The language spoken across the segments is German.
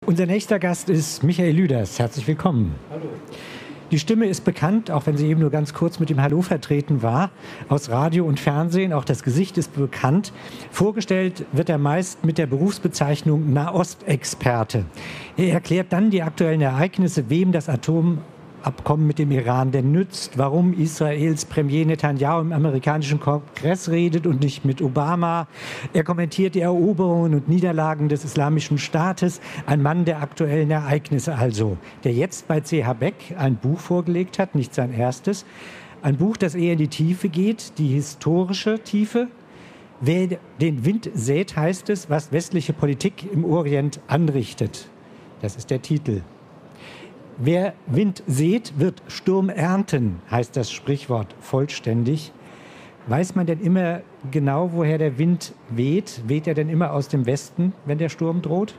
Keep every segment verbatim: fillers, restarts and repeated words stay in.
Unser nächster Gast ist Michael Lüders. Herzlich willkommen. Hallo. Die Stimme ist bekannt, auch wenn sie eben nur ganz kurz mit dem Hallo vertreten war, aus Radio und Fernsehen. Auch das Gesicht ist bekannt. Vorgestellt wird er meist mit der Berufsbezeichnung Nahostexperte. Er erklärt dann die aktuellen Ereignisse, wem das Atomabkommen mit dem Iran denn nützt, warum Israels Premier Netanyahu im amerikanischen Kongress redet und nicht mit Obama. Er kommentiert die Eroberungen und Niederlagen des Islamischen Staates. Ein Mann der aktuellen Ereignisse also, der jetzt bei C H Beck ein Buch vorgelegt hat, nicht sein erstes. Ein Buch, das eher in die Tiefe geht, die historische Tiefe. Wer den Wind sät, heißt es, was westliche Politik im Orient anrichtet. Das ist der Titel. Wer Wind sät, wird Sturm ernten, heißt das Sprichwort vollständig. Weiß man denn immer genau, woher der Wind weht? Weht er denn immer aus dem Westen, wenn der Sturm droht?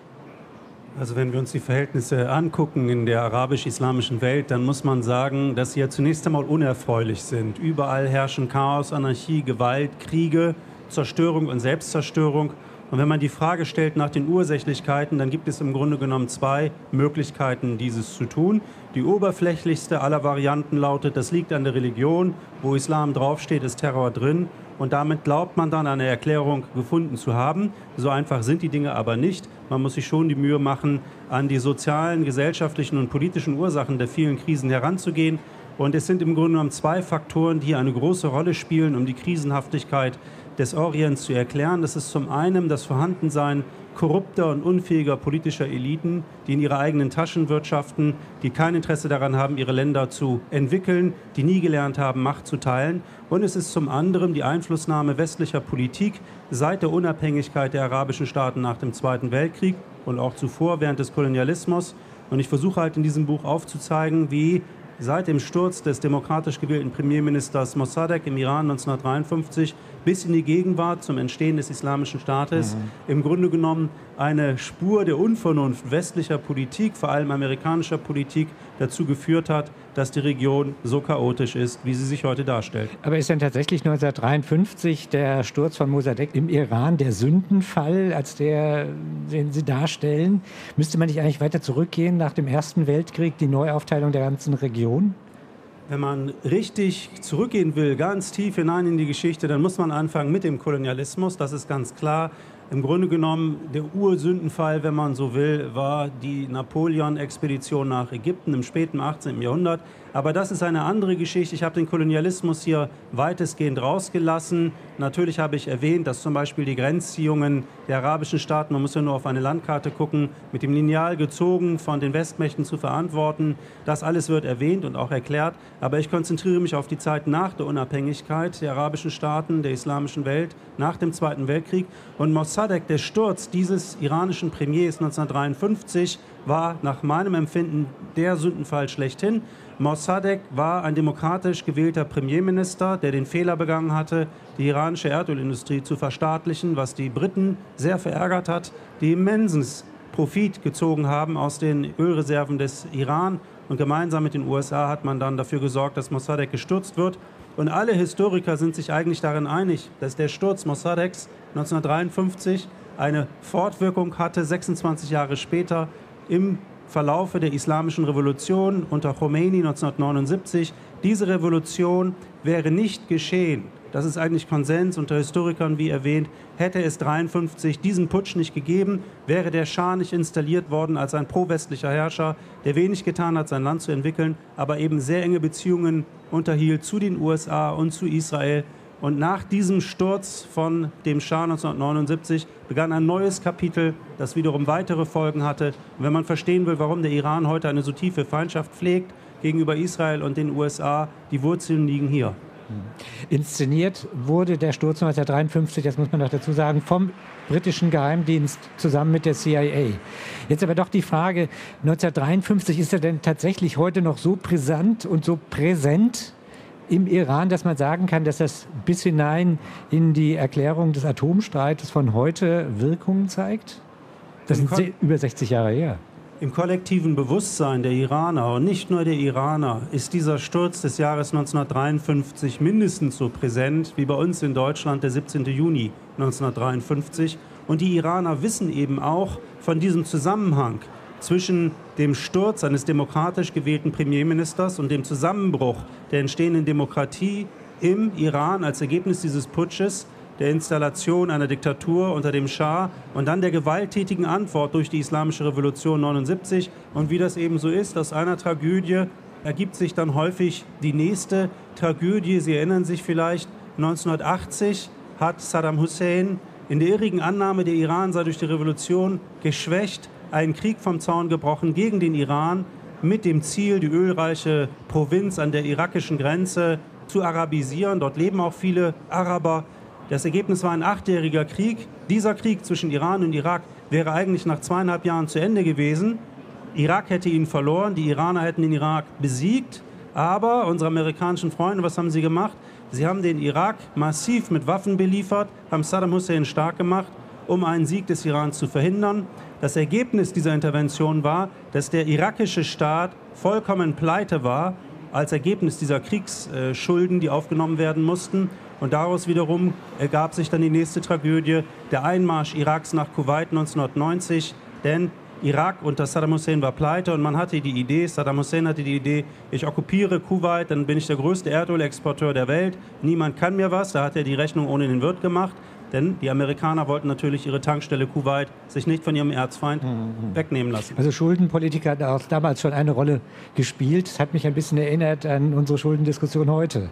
Also wenn wir uns die Verhältnisse angucken in der arabisch-islamischen Welt, dann muss man sagen, dass sie ja zunächst einmal unerfreulich sind. Überall herrschen Chaos, Anarchie, Gewalt, Kriege, Zerstörung und Selbstzerstörung. Und wenn man die Frage stellt nach den Ursächlichkeiten, dann gibt es im Grunde genommen zwei Möglichkeiten, dieses zu tun. Die oberflächlichste aller Varianten lautet, das liegt an der Religion. Wo Islam draufsteht, ist Terror drin. Und damit glaubt man dann, eine Erklärung gefunden zu haben. So einfach sind die Dinge aber nicht. Man muss sich schon die Mühe machen, an die sozialen, gesellschaftlichen und politischen Ursachen der vielen Krisen heranzugehen. Und es sind im Grunde genommen zwei Faktoren, die eine große Rolle spielen, um die Krisenhaftigkeit des Orients zu erklären. Das ist zum einen das Vorhandensein korrupter und unfähiger politischer Eliten, die in ihre eigenen Taschen wirtschaften, die kein Interesse daran haben, ihre Länder zu entwickeln, die nie gelernt haben, Macht zu teilen. Und es ist zum anderen die Einflussnahme westlicher Politik seit der Unabhängigkeit der arabischen Staaten nach dem Zweiten Weltkrieg und auch zuvor während des Kolonialismus. Und ich versuche halt in diesem Buch aufzuzeigen, wie seit dem Sturz des demokratisch gewählten Premierministers Mossadegh im Iran neunzehnhundertdreiundfünfzig bis in die Gegenwart zum Entstehen des Islamischen Staates mhm. im Grunde genommen eine Spur der Unvernunft westlicher Politik, vor allem amerikanischer Politik, dazu geführt hat, dass die Region so chaotisch ist, wie sie sich heute darstellt. Aber ist denn tatsächlich neunzehnhundertdreiundfünfzig der Sturz von Mossadegh im Iran der Sündenfall, als der, den Sie darstellen? Müsste man nicht eigentlich weiter zurückgehen nach dem Ersten Weltkrieg, die Neuaufteilung der ganzen Region? Wenn man richtig zurückgehen will, ganz tief hinein in die Geschichte, dann muss man anfangen mit dem Kolonialismus. Das ist ganz klar. Im Grunde genommen, der Ursündenfall, wenn man so will, war die Napoleon-Expedition nach Ägypten im späten achtzehnten Jahrhundert. Aber das ist eine andere Geschichte. Ich habe den Kolonialismus hier weitestgehend rausgelassen. Natürlich habe ich erwähnt, dass zum Beispiel die Grenzziehungen der arabischen Staaten, man muss ja nur auf eine Landkarte gucken, mit dem Lineal gezogen von den Westmächten zu verantworten. Das alles wird erwähnt und auch erklärt. Aber ich konzentriere mich auf die Zeit nach der Unabhängigkeit der arabischen Staaten, der islamischen Welt, nach dem Zweiten Weltkrieg. Und Mossadegh, der Sturz dieses iranischen Premiers neunzehnhundertdreiundfünfzig, war nach meinem Empfinden der Sündenfall schlechthin. Mossadegh war ein demokratisch gewählter Premierminister, der den Fehler begangen hatte, die iranische Erdölindustrie zu verstaatlichen, was die Briten sehr verärgert hat, die immensen Profit gezogen haben aus den Ölreserven des Iran. Und gemeinsam mit den U S A hat man dann dafür gesorgt, dass Mossadegh gestürzt wird. Und alle Historiker sind sich eigentlich darin einig, dass der Sturz Mossadeghs neunzehnhundertdreiundfünfzig eine Fortwirkung hatte, sechsundzwanzig Jahre später, im Verlaufe der Islamischen Revolution unter Khomeini neunzehnhundertneunundsiebzig. Diese Revolution wäre nicht geschehen. Das ist eigentlich Konsens unter Historikern, wie erwähnt. Hätte es neunzehnhundertdreiundfünfzig diesen Putsch nicht gegeben, wäre der Schah nicht installiert worden als ein pro-westlicher Herrscher, der wenig getan hat, sein Land zu entwickeln, aber eben sehr enge Beziehungen unterhielt zu den U S A und zu Israel. Und nach diesem Sturz von dem Schah neunzehnhundertneunundsiebzig begann ein neues Kapitel, das wiederum weitere Folgen hatte. Und wenn man verstehen will, warum der Iran heute eine so tiefe Feindschaft pflegt gegenüber Israel und den U S A, die Wurzeln liegen hier. Inszeniert wurde der Sturz neunzehnhundertdreiundfünfzig, das muss man noch dazu sagen, vom britischen Geheimdienst zusammen mit der C I A. Jetzt aber doch die Frage, neunzehnhundertdreiundfünfzig, ist er denn tatsächlich heute noch so brisant und so präsent im Iran, dass man sagen kann, dass das bis hinein in die Erklärung des Atomstreites von heute Wirkungen zeigt? Das sind über sechzig Jahre her. Im kollektiven Bewusstsein der Iraner und nicht nur der Iraner ist dieser Sturz des Jahres neunzehnhundertdreiundfünfzig mindestens so präsent wie bei uns in Deutschland der siebzehnten Juni neunzehnhundertdreiundfünfzig. Und die Iraner wissen eben auch von diesem Zusammenhang zwischen dem Sturz eines demokratisch gewählten Premierministers und dem Zusammenbruch der entstehenden Demokratie im Iran als Ergebnis dieses Putsches, der Installation einer Diktatur unter dem Schah und dann der gewalttätigen Antwort durch die Islamische Revolution neunundsiebzig. Und wie das eben so ist, aus einer Tragödie ergibt sich dann häufig die nächste Tragödie. Sie erinnern sich vielleicht, neunzehnhundertachtzig hat Saddam Hussein in der irrigen Annahme, der Iran sei durch die Revolution geschwächt, einen Krieg vom Zaun gebrochen gegen den Iran mit dem Ziel, die ölreiche Provinz an der irakischen Grenze zu arabisieren. Dort leben auch viele Araber. Das Ergebnis war ein achtjähriger Krieg. Dieser Krieg zwischen Iran und Irak wäre eigentlich nach zweieinhalb Jahren zu Ende gewesen. Irak hätte ihn verloren, die Iraner hätten den Irak besiegt. Aber unsere amerikanischen Freunde, was haben sie gemacht? Sie haben den Irak massiv mit Waffen beliefert, haben Saddam Hussein stark gemacht, um einen Sieg des Iran zu verhindern. Das Ergebnis dieser Intervention war, dass der irakische Staat vollkommen pleite war, als Ergebnis dieser Kriegsschulden, die aufgenommen werden mussten. Und daraus wiederum ergab sich dann die nächste Tragödie, der Einmarsch Iraks nach Kuwait neunzehnhundertneunzig. Denn Irak unter Saddam Hussein war pleite und man hatte die Idee, Saddam Hussein hatte die Idee, ich okkupiere Kuwait, dann bin ich der größte Erdölexporteur der Welt, niemand kann mir was, da hat er die Rechnung ohne den Wirt gemacht. Denn die Amerikaner wollten natürlich ihre Tankstelle Kuwait sich nicht von ihrem Erzfeind mhm. wegnehmen lassen. Also Schuldenpolitik hat auch damals schon eine Rolle gespielt. Das hat mich ein bisschen erinnert an unsere Schuldendiskussion heute.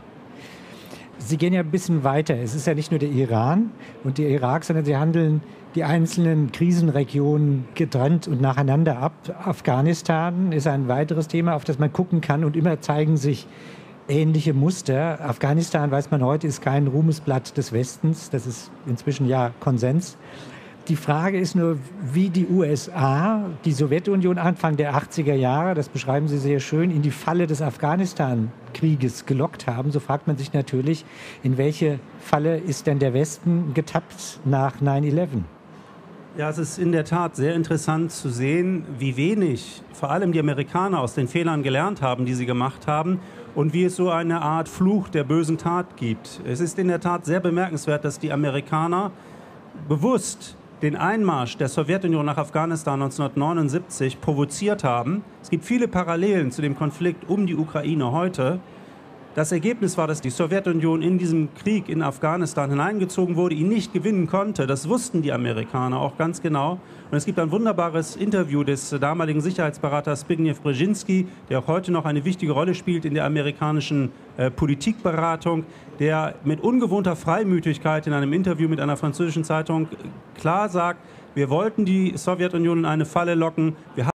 Sie gehen ja ein bisschen weiter. Es ist ja nicht nur der Iran und der Irak, sondern Sie handeln die einzelnen Krisenregionen getrennt und nacheinander ab. Afghanistan ist ein weiteres Thema, auf das man gucken kann, und immer zeigen sich ähnliche Muster. Afghanistan, weiß man heute, ist kein Ruhmesblatt des Westens. Das ist inzwischen ja Konsens. Die Frage ist nur, wie die U S A, die Sowjetunion Anfang der achtziger Jahre, das beschreiben Sie sehr schön, in die Falle des Afghanistan-Krieges gelockt haben. So fragt man sich natürlich, in welche Falle ist denn der Westen getappt nach neun elf? Ja, es ist in der Tat sehr interessant zu sehen, wie wenig vor allem die Amerikaner aus den Fehlern gelernt haben, die sie gemacht haben, und wie es so eine Art Fluch der bösen Tat gibt. Es ist in der Tat sehr bemerkenswert, dass die Amerikaner bewusst den Einmarsch der Sowjetunion nach Afghanistan neunzehnhundertneunundsiebzig provoziert haben. Es gibt viele Parallelen zu dem Konflikt um die Ukraine heute. Das Ergebnis war, dass die Sowjetunion in diesem Krieg in Afghanistan hineingezogen wurde, ihn nicht gewinnen konnte. Das wussten die Amerikaner auch ganz genau. Und es gibt ein wunderbares Interview des damaligen Sicherheitsberaters Zbigniew Brzezinski, der auch heute noch eine wichtige Rolle spielt in der amerikanischen äh, Politikberatung, der mit ungewohnter Freimütigkeit in einem Interview mit einer französischen Zeitung klar sagt, wir wollten die Sowjetunion in eine Falle locken. Wir